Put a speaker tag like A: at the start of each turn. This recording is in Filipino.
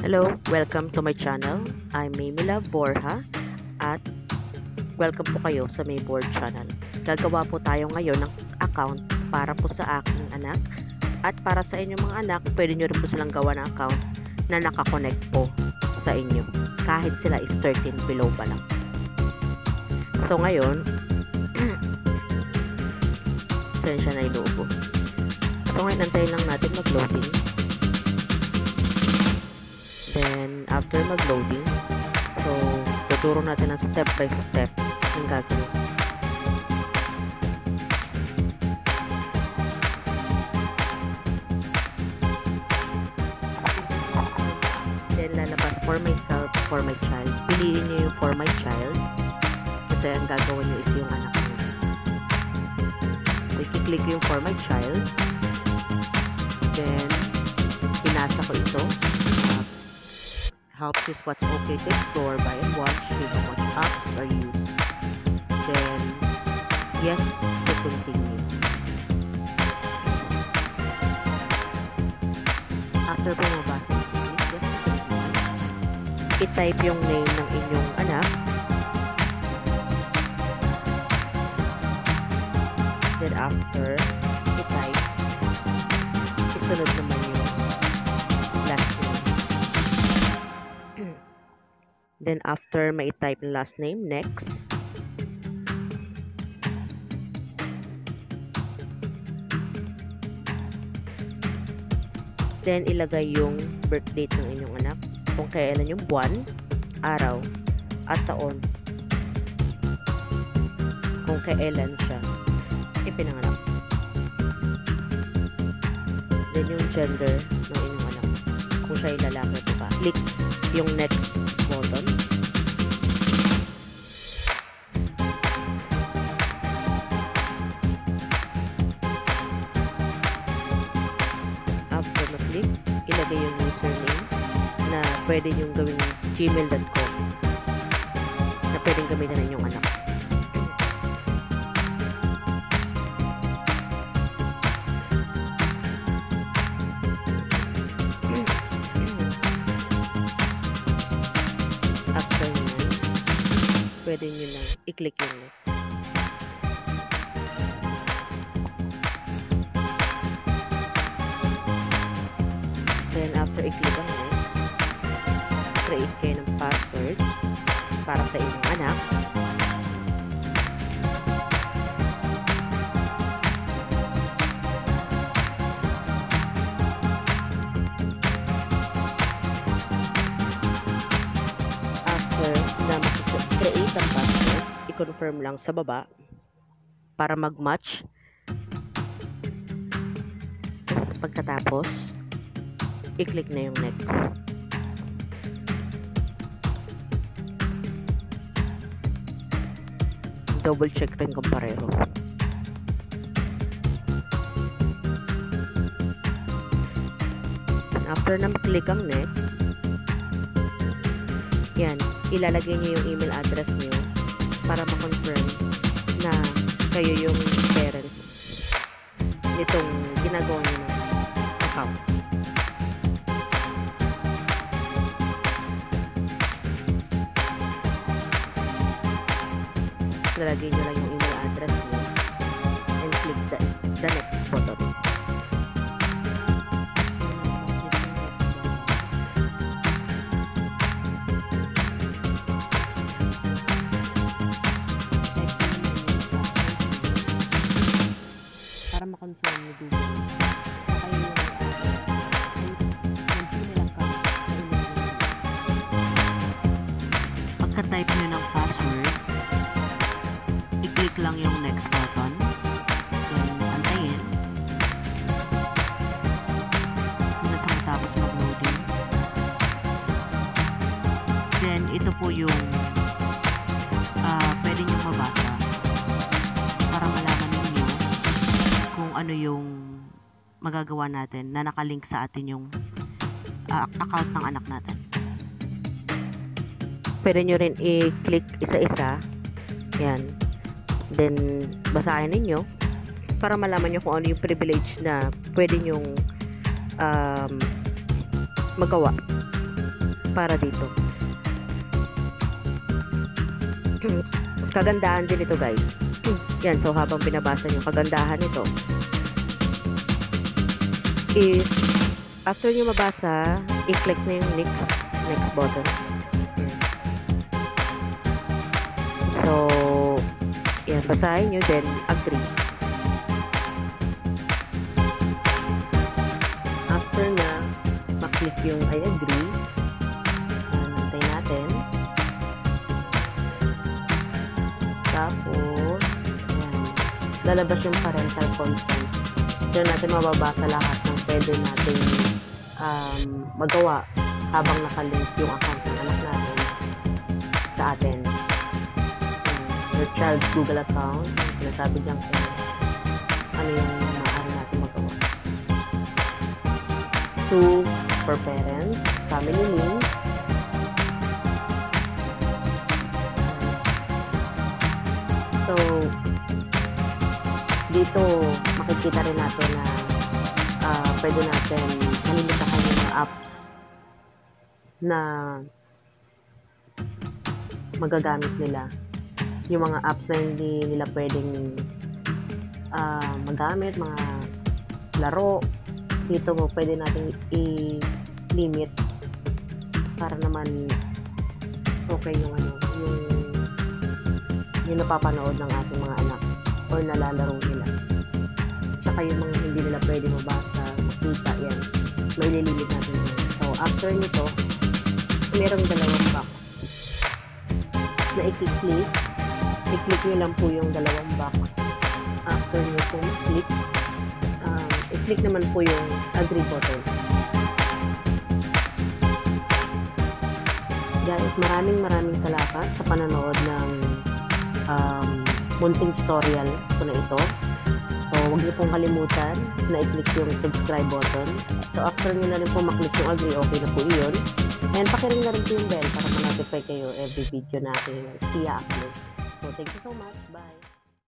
A: Hello, welcome to my channel. I'm Mimila Borja at welcome po kayo sa my board channel. Gagawa po tayo ngayon ng account para po sa aking anak at para sa inyong mga anak, pwede nyo rin po silang gawa ng account na nakakonect po sa inyo kahit sila is 13 below pa lang. So ngayon, saan siya na ilubo? So ngayon, nantayin lang natin mag-loading. Then, after mag-loading, so, tuturo natin ang step by step yung gagawin. Then, lalabas for myself, for my child. Piliin nyo yung for my child kasi ang gagawin nyo is yung anak nyo. So, i-click yung for my child. Then, pinasa ko ito. Help choose what's okay to explore, buy and watch, even what apps are used. Then, yes to continue. After po mabasa yung series, yes to continue. I-type yung name ng inyong anak. Then after, i-type, isunod naman yung last name. Then after may type yung last name, next. Then ilagay yung birth date ng inyong anak, kung kailan yung buwan, araw, at taon. Kung kailan siya ipinanganak. Then yung gender ng inyong anak, kung siya ay lalaki o ba. Click yung next button. After mag-click, ilagay yung username na pwede nyo gawing gmail.com na pwedeng gamitin ng inyong anak. After nyo, pwede nyo na i-click yung next. Then, after i-click ang next, create kayo ng password para sa inyong anak. After na create ang password, i-confirm lang sa baba para mag-match. Pagkatapos, i-click na yung next. Double check rin kung pareho. After na mag-click ang next, yan, ilalagay niyo yung email address niyo para ma-confirm na kayo yung parents nitong ginagawa niyo ng account. Lalagay nyo lang yung email address nyo and click the next button. Para ma-confirm nyo Google na kayo yung Gmail account. Pagka-type nyo ng password, i-click lang yung next button. Then, antayin. Hanggang sa matapos mag-loading. Then, ito po yung pwede nyo mabasa para malaman ninyo kung ano yung magagawa natin na nakalink sa atin yung account ng anak natin. Pwede nyo rin i-click isa-isa. Yan. Then, basahin ninyo para malaman nyo kung ano yung privilege na pwede nyong magawa. para dito. Kagandahan din ito guys. Yan, so habang binabasa nyo, kagandahan ito is after nyo mabasa, i-click na yung next button. So, yan, basahin nyo, then agree. After na, maklik yung I agree. Nantay natin. Tapos, yan, lalabas yung parental consent. Diyan natin mababasa lahat ng pwede natin magawa habang nakalink yung account ng anak natin sa atin. Your child's Google account, sinasabi dyan kung ano yung maaari natin magawa. Tools for parents, family link, so dito makikita rin natin na pwede natin malimitahan yung mga apps na magagamit nila. Yung mga apps na hindi nila pwedeng magamit, mga laro, dito mo pwede natin i-limit para naman okay yung yung napapanood ng ating mga anak or nalalaro nila. Tsaka yung mga hindi nila pwede mabasa, makita, yan, may lilimit natin yun. So after nito, merong dalawang box na i-click. I-click nyo lang po yung dalawang box. After nyo po click, i-click naman po yung agree button. Guys, maraming salamat sa pananood ng munting tutorial ko na ito. So, huwag niyo pong kalimutan na i-click yung subscribe button. So, after nyo na rin po maklik yung agree, okay na po yun. And pakiring na rin po yung bell para ma-notify kayo every video na aking i-upload. So, thank you so much. Bye!